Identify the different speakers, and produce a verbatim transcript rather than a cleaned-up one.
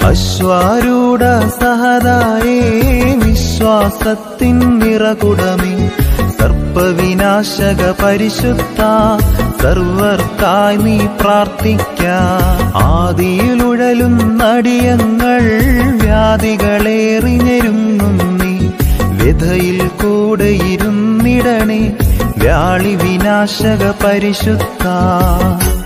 Speaker 1: അശ്വാരൂഢ സഹതായേ വിശ്വാസത്തിൻ നിറകുടമേ സർപ്പവിനാശക പരിശുദ്ധ സർവർക്കായി നീ പ്രാർത്ഥിക്ക. ആദിയിലുഴലും നടിയങ്ങൾ വ്യാധികളേറി ഞെരുങ്ങുന്നീ വ്യഥയിൽ കൂടെ ഇരുന്നിടണേ വ്യാളി വിനാശക പരിശുദ്ധ.